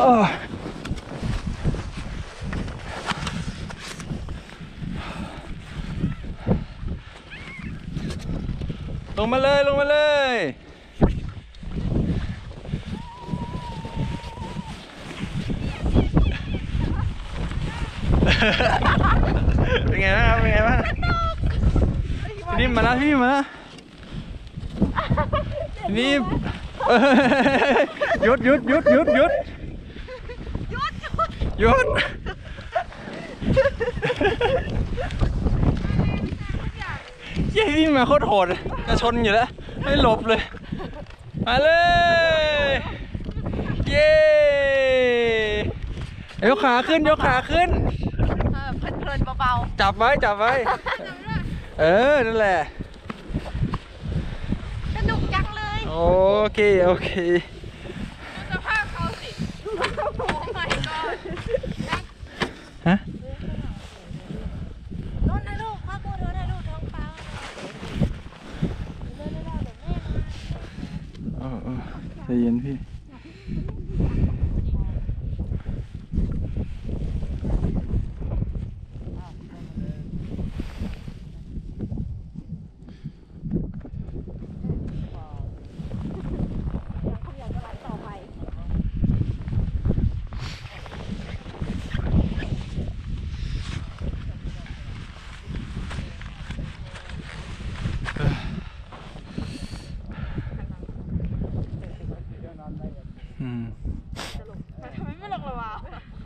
ลงมาเลยลงมาเลยเป็นไงบ้างเป็นไงบ้างพี่นิ่มมาแล้วพี่นิ่มมาแล้วพี่นิ่มหยุดหยุดหยุดหยุดหยุดหยุดเย้พี่มาโคตรโหดจะชนอยู่แล้วไม่หลบเลยมาเลยเย้ยกขาขึ้นยกขาขึ้นเพลินเบาๆจับไว้จับไว้นั่นแหละสนุกจังเลยโอเคโอเคสภาพเขาสิโอ้ my god ฮะรถนะลูกพ่อกูรถนะลูกท้องฟ้าเดินได้เดี๋ยวแม่มาใจเย็นพี่ทำไมไม่ลงละวะ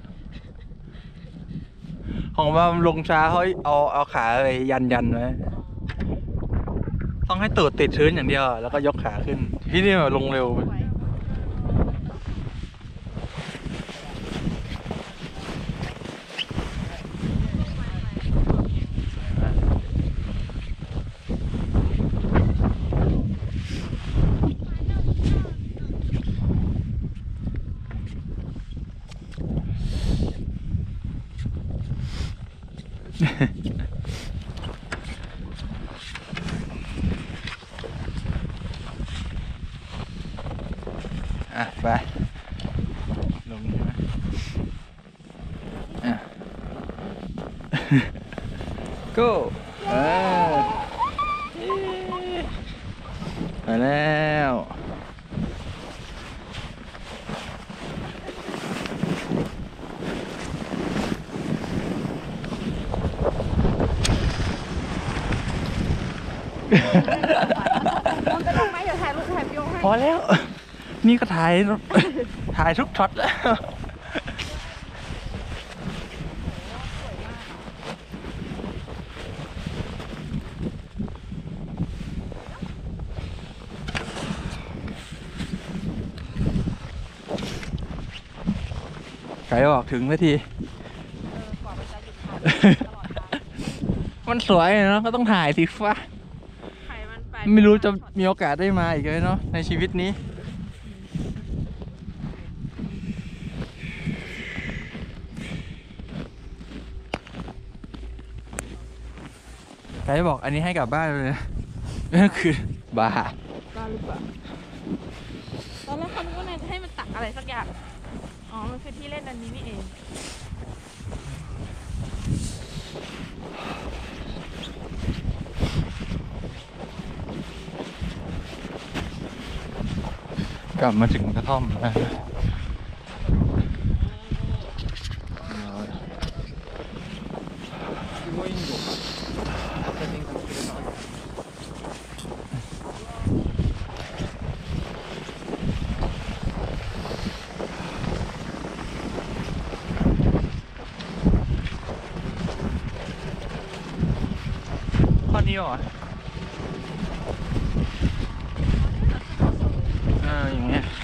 ของว่าลงช้าเขาเอาขาไปยันไว้ต้องให้ตูดติดชื้นอย่างเดียวแล้วก็ยกขาขึ้นพี่นี่แบบลงเร็วไปลงใช่ไหมgo ไปแล้วพอแล้วนี่ก็ถ่ายทุกช็อตแล้วไกลออกถึงนาทีมันสวยเนาะก็ต้องถ่ายสิฟ้าไม่รู้จะมีโอกาสได้มาอีกเลยเนาะในชีวิตนี้ไกด์บอกอันนี้ให้กลับบ้านเลยนะนั่นคือบ้าหรือเปล่าตอนแรกเขาคิดว่านายจะให้มันตักอะไรสักอย่างอ๋อมันคือที่เล่นอันนี้นี่เองกลับมาถึงกระท่อมแล้วข้อนี้เหรออย่างเงี้ย